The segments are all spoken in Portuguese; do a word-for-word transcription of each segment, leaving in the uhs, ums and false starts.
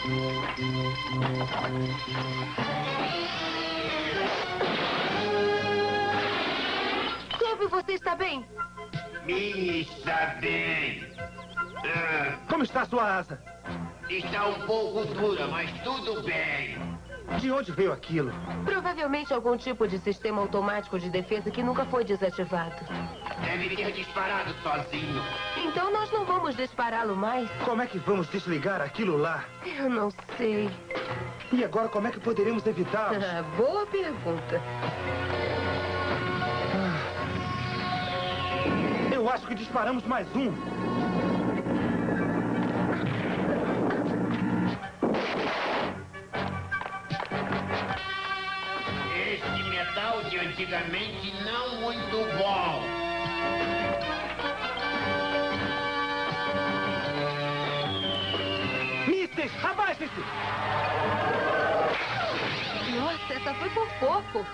Cleve, você está bem? Minnie está bem. Ah, Como está a sua asa? está um pouco dura, mas tudo bem. De onde veio aquilo? Provavelmente algum tipo de sistema automático de defesa que nunca foi desativado. Deve ter disparado sozinho. Então nós não vamos dispará-lo mais? Como é que vamos desligar aquilo lá? Eu não sei. E agora como é que poderemos evitá-lo? Ah, boa pergunta. Eu acho que disparamos mais um. Este metal de antigamente não muito bom. Mísseis, abaixem-se! Nossa, essa foi por pouco.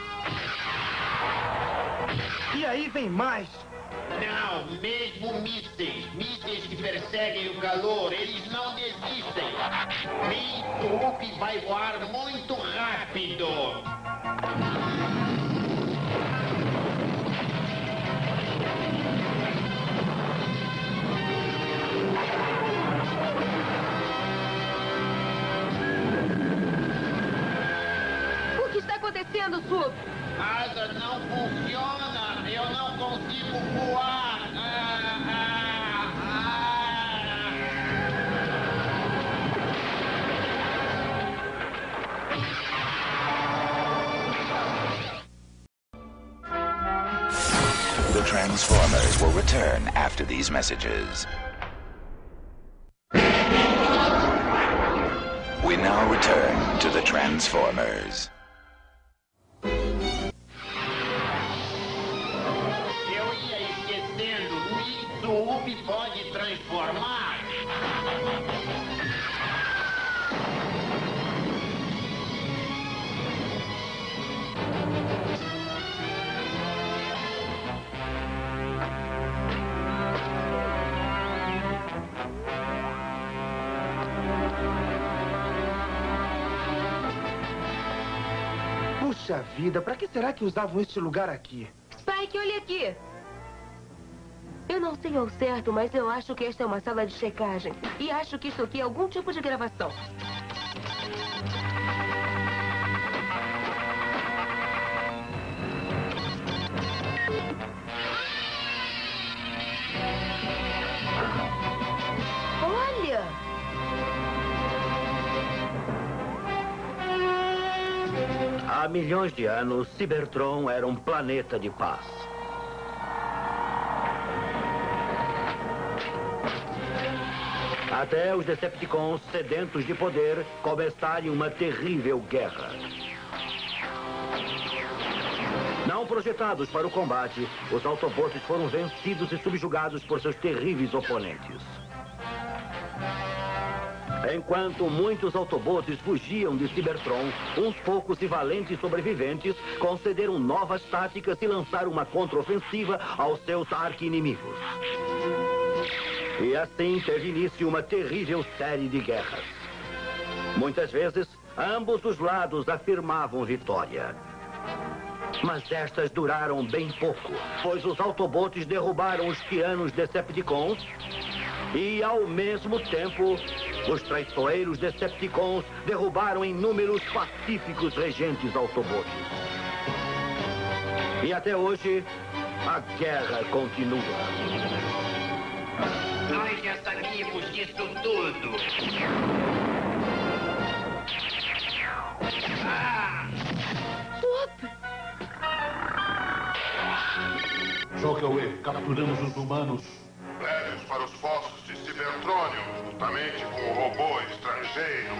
E aí vem mais. Não, mesmo mísseis. Mísseis que perseguem o calor, eles não desistem. Min Up vai voar muito rápido. O que está acontecendo, Sup? A asa não funciona. Eu não consigo voar. Ah, ah, ah. The Transformers will return after these messages. We now return to the Transformers. Eu ia esquecendo. Min Up pode transformar. Puxa vida, pra que será que usavam este lugar aqui? Spike, olha aqui. Eu não sei ao certo, mas eu acho que esta é uma sala de checagem. E acho que isso aqui é algum tipo de gravação. Olha! Há milhões de anos, Cybertron era um planeta de paz. Até os Decepticons, sedentos de poder, começarem uma terrível guerra. Não projetados para o combate, os Autobots foram vencidos e subjugados por seus terríveis oponentes. Enquanto muitos Autobots fugiam de Cybertron, uns poucos e valentes sobreviventes concederam novas táticas e lançaram uma contraofensiva aos seus arqui-inimigos. E assim teve início uma terrível série de guerras. Muitas vezes, ambos os lados afirmavam vitória. Mas estas duraram bem pouco, pois os Autobots derrubaram os tiranos Decepticons e, ao mesmo tempo, os traiçoeiros Decepticons derrubaram inúmeros pacíficos regentes Autobots. E até hoje, a guerra continua. Nós já sabíamos disso tudo. Ah! Shockwave, capturamos os humanos. Leve-os para os fossos de Cybertrônio, juntamente com o robô estrangeiro.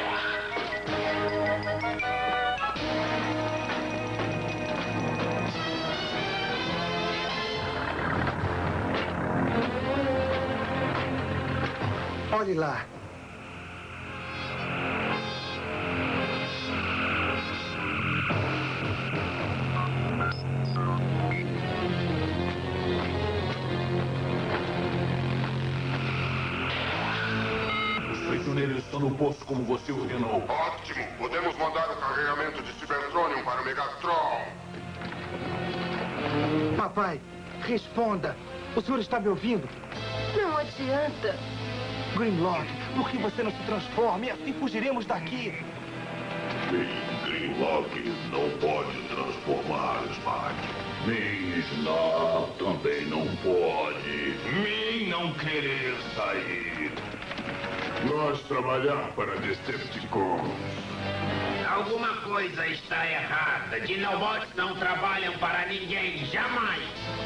Olhe lá. neles estão no poço como você ordenou. Ótimo. Podemos mandar o carregamento de Cybertronium para o Megatron. Papai, responda. O senhor está me ouvindo? Não adianta. Grimlock, por que você não se transforma e assim fugiremos daqui? Grimlock não pode transformar, Smart. Min Snarl também não pode. Min não querer sair. Nós trabalhar para Decepticons. Alguma coisa está errada. Dinobots não trabalham para ninguém, jamais.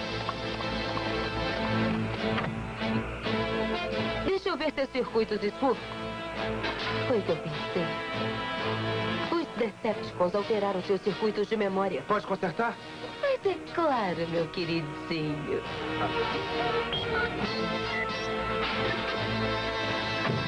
Deixa eu ver seus circuitos de surf. Foi o que eu pensei. Os Decepticons alteraram seus circuitos de memória. Pode consertar? Mas é claro, meu queridinho.